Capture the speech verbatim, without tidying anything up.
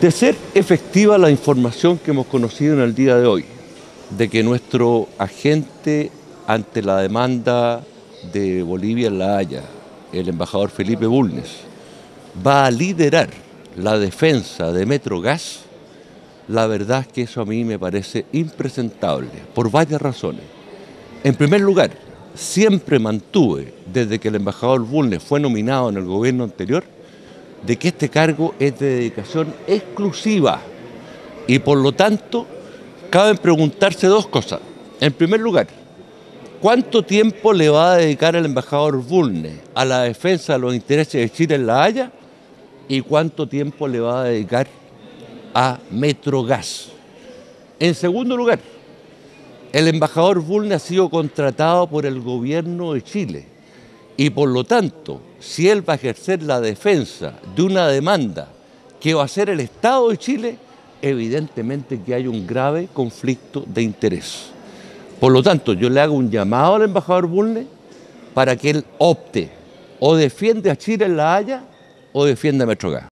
De ser efectiva la información que hemos conocido en el día de hoy, de que nuestro agente ante la demanda de Bolivia en La Haya, el embajador Felipe Bulnes, va a liderar la defensa de Metrogas, la verdad es que eso a mí me parece impresentable, por varias razones. En primer lugar, siempre mantuve, desde que el embajador Bulnes fue nominado en el gobierno anterior, de que este cargo es de dedicación exclusiva y por lo tanto caben preguntarse dos cosas. En primer lugar, ¿cuánto tiempo le va a dedicar el embajador Bulnes a la defensa de los intereses de Chile en La Haya? ¿Y cuánto tiempo le va a dedicar a Metrogas? En segundo lugar, el embajador Bulnes ha sido contratado por el gobierno de Chile y por lo tanto, si él va a ejercer la defensa de una demanda que va a hacer el Estado de Chile, evidentemente que hay un grave conflicto de interés. Por lo tanto, yo le hago un llamado al embajador Bulnes para que él opte o defiende a Chile en La Haya o defiende a Metrogas.